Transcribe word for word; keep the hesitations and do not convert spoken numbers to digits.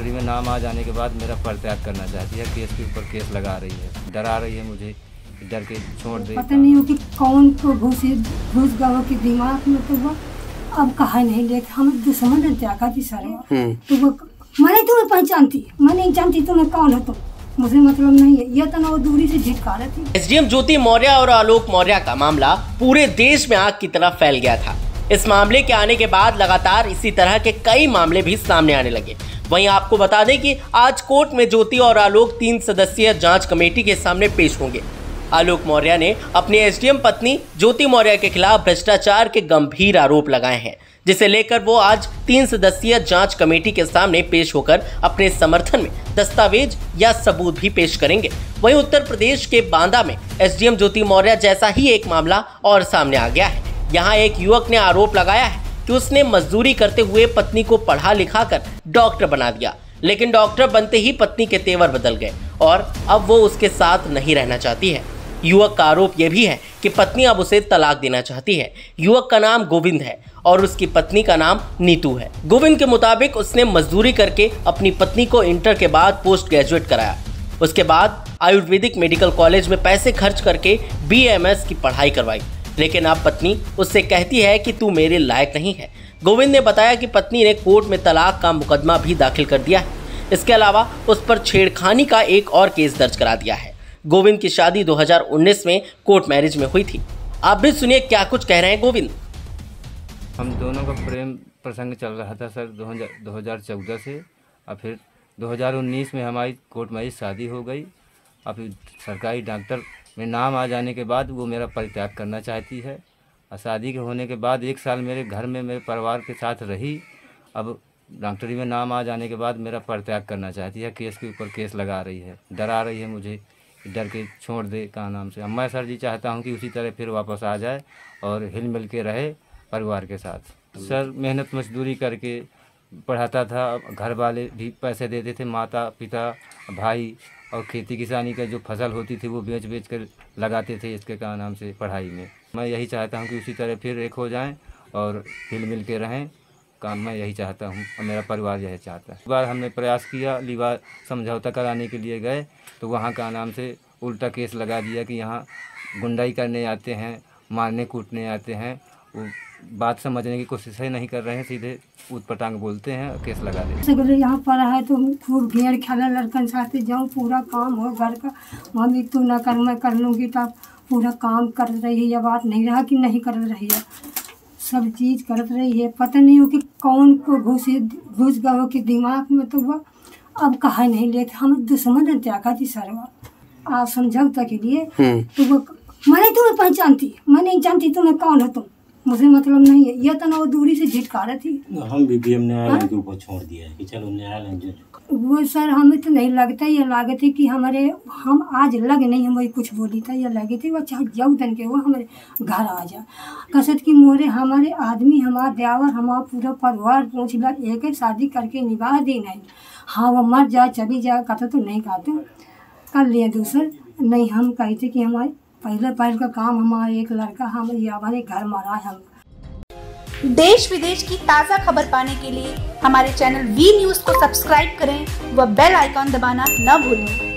डॉक्टरी में नाम आ जाने के बाद मेरा परित्याग करना चाहती है। केस के ऊपर केस लगा रही है, डरा रही है मुझे, डर के छोड़ दे। पता नहीं हो कि कौन को घुस घुस गया कि दिमाग में, तो वो अब कहा नहीं लेकिन हम दुश्मन ने त्यागा थी सारे। तो वो मैंने तुम्हें पहचानती, मैं नहीं जानती तुम्हें कौन हो, तुम मुझे मतलब नहीं है, यह तो ना वो दूरी से झिटका रही थी। एसडीएम ज्योति मौर्य और आलोक मौर्य का मामला पूरे देश में आग की तरह फैल गया था। इस मामले के आने के बाद लगातार इसी तरह के कई मामले भी सामने आने लगे। वहीं आपको बता दें कि आज कोर्ट में ज्योति और आलोक तीन सदस्यीय जांच कमेटी के सामने पेश होंगे। आलोक मौर्य ने अपनी एसडीएम पत्नी ज्योति मौर्य के खिलाफ भ्रष्टाचार के गंभीर आरोप लगाए हैं, जिसे लेकर वो आज तीन सदस्यीय जांच कमेटी के सामने पेश होकर अपने समर्थन में दस्तावेज या सबूत भी पेश करेंगे। वहीं उत्तर प्रदेश के बांदा में एसडीएम ज्योति मौर्य जैसा ही एक मामला और सामने आ गया है। यहाँ एक युवक ने आरोप लगाया है कि उसने मजदूरी करते हुए पत्नी को पढ़ा लिखा कर डॉक्टर बना दिया, लेकिन डॉक्टर बनते ही पत्नी के तेवर बदल गए और अब वो उसके साथ नहीं रहना चाहती है। युवक का आरोप यह भी है कि पत्नी अब उसे तलाक देना चाहती है। युवक का नाम गोविंद है और उसकी पत्नी का नाम नीतू है। गोविंद के मुताबिक उसने मजदूरी करके अपनी पत्नी को इंटर के बाद पोस्ट ग्रेजुएट कराया। उसके बाद आयुर्वेदिक मेडिकल कॉलेज में पैसे खर्च करके बीएमएस की पढ़ाई करवाई, लेकिन अब पत्नी उससे कहती है कि तू मेरे लायक नहीं है। गोविंद ने बताया कि पत्नी ने कोर्ट में तलाक का मुकदमा भी दाखिल कर दिया है। इसके अलावा उस पर छेड़खानी का एक और केस दर्ज करा दिया है। गोविंद की शादी दो हज़ार उन्नीस में कोर्ट मैरिज में हुई थी। आप भी सुनिए क्या कुछ कह रहे हैं गोविंद। हम दोनों का प्रेम प्रसंग चल रहा था सर दो हज़ार चौदह से, और फिर दो हज़ार उन्नीस में हमारी कोर्ट मैरिज शादी हो गई। और फिर सरकारी डॉक्टर में नाम आ जाने के बाद वो मेरा परित्याग करना चाहती है। और शादी के होने के बाद एक साल मेरे घर में मेरे परिवार के साथ रही। अब डॉक्टरी में नाम आ जाने के बाद मेरा परित्याग करना चाहती है। केस के ऊपर केस लगा रही है, डरा रही है मुझे, डर के छोड़ दे का नाम से। मैं सर जी चाहता हूं कि उसी तरह फिर वापस आ जाए और हिल मिल के रहे परिवार के साथ। सर मेहनत मजदूरी करके पढ़ाता था, घर वाले भी पैसे देते थे, माता पिता भाई, और खेती किसानी का जो फसल होती थी वो बेच बेच कर लगाते थे इसके का नाम से पढ़ाई में। मैं यही चाहता हूं कि उसी तरह फिर एक हो जाएं और हिल मिल के रहें, काम मैं यही चाहता हूं और मेरा परिवार यही चाहता है। इस बार हमने प्रयास किया, लीवा समझौता कराने के लिए गए तो वहाँ का नाम से उल्टा केस लगा दिया कि यहाँ गुंडाई करने आते हैं, मारने कूटने आते हैं। वो बात समझने की कोशिश ही नहीं कर रहे हैं, सीधे ऊटपटांग बोलते हैं और केस लगा देते हैं। यहाँ पर है तो खूब घेर खेला लड़कन साथ जाऊँ, पूरा काम हो घर का, मम्मी तू ना कर मैं कर लूँगी, तब पूरा काम कर रही है। बात नहीं रहा कि नहीं कर रही है, सब चीज़ कर रही है। पता नहीं हो कि कौन को घुस घुस गया हो कि दिमाग में, तो वो अब कहा नहीं लेकिन हम दुश्मन ने त्यागा थी सारे आप समझौता के लिए। तो वो मैंने तुम्हें पहचानती, मैं नहीं जानती तुम्हें कौन हो, तुम मुझे मतलब नहीं है, यह तो ना वो दूरी से झिटका रही थी। हम भी बीएम न्यायालय के ऊपर छोड़ दिया है कि चलो न्यायालय जो वो सर हमें तो नहीं लगता, ये लागे थे कि हमारे हम आज लगे नहीं, हम वही कुछ बोली था, ये लगे थे वो चाहे जाऊ तन के वो हमारे घर आ जा कसत की मोरे हमारे आदमी हमारा ड्राइवर हमारा पूरा परिवार पहुँच ला एक एक शादी करके निभाह दी नहीं। हाँ वो मर जाए चली जाए कहते तो नहीं कहते कर लिए दूसर नहीं। हम कहते कि हमारे पहले पहले का काम हमारा एक लड़का हम हमारे घर मारा है। हम देश विदेश की ताज़ा खबर पाने के लिए हमारे चैनल वी न्यूज़ को सब्सक्राइब करें व बेल आइकॉन दबाना न भूलें।